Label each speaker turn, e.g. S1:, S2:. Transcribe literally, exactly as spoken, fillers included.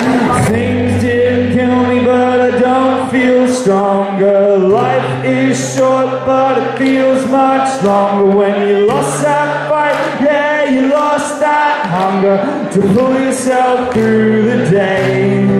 S1: Things didn't kill me, but I don't feel stronger. Life is short, but it feels much longer. When you lost that fight, yeah, you lost that hunger to pull yourself through the day.